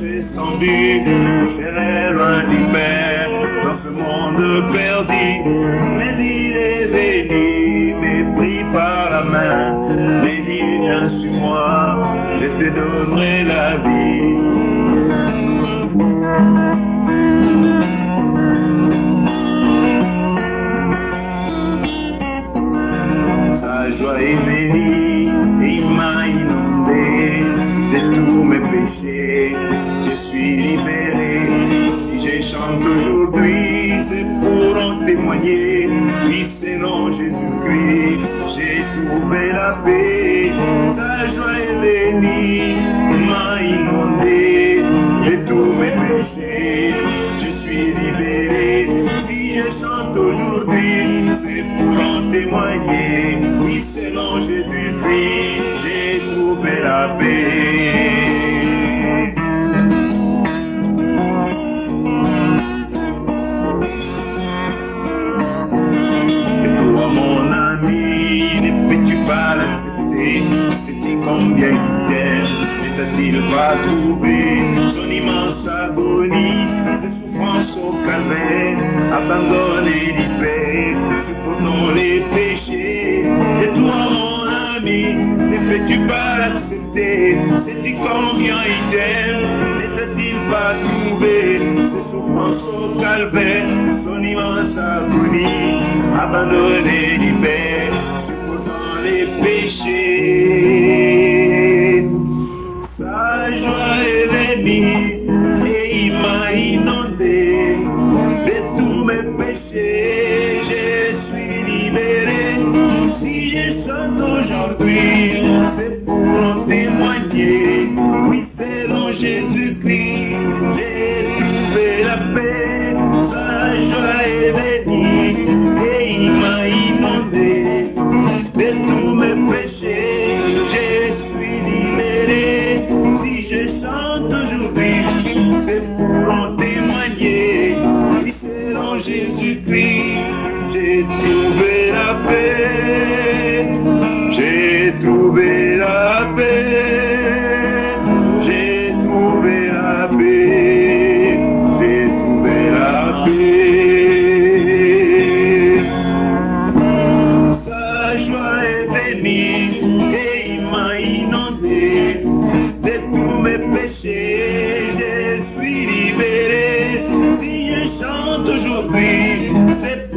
cherché sans but, j'irai loin du Père, dans ce monde perdu. Mais il est venu, me pris par la main, mais dit viens sur moi, je te donnerai la vie. Sa joie est bénie et il m'a inondé de tous mes péchés. Je suis libéré. Si je chante aujourd'hui, c'est pour en témoigner. Oui, c'est non Jésus-Christ, j'ai trouvé la paix. Sa joie est bénie, il m'a inondé de tous mes péchés. Je suis libéré. Si je chante aujourd'hui, c'est pour en témoigner. Oui, c'est non Jésus-Christ, j'ai trouvé la paix. Et toi, mon ami, ne peux-tu pas l'accepter? C'est-il combien il t'aime? Ne t'a-t-il pas trouvé son immense agonie, ses souffrances au calvaire, abandonné l'hyper, supportant les péchés? Et toi, mon ami, ne peux-tu pas l'accepter? C'est-il combien il t'aime? Ne t'a-t-il pas trouvé ses souffrances au calvaire, son immense agonie, abandonné l'hyper, supportant les péchés? Sa joie est bénie et il m'a inondé de tous mes péchés. Je suis libéré. Si je chante aujourd'hui, c'est pour en témoigner. Oui, c'est dans Jésus-Christ, j'ai trouvé la paix. Sa joie est bénie et il m'a inondé de tous mes péchés. Je suis libéré. Si je chante aujourd'hui, c'est pour en témoigner. Oui, c'est dans Jésus-Christ, j'ai trouvé la paix. J'ai trouvé la paix. J'ai trouvé la paix. J'ai trouvé la paix. Sa joie est bénie et il m'a inondé de tous mes péchés. Je suis libéré. Si je chante aujourd'hui, c'est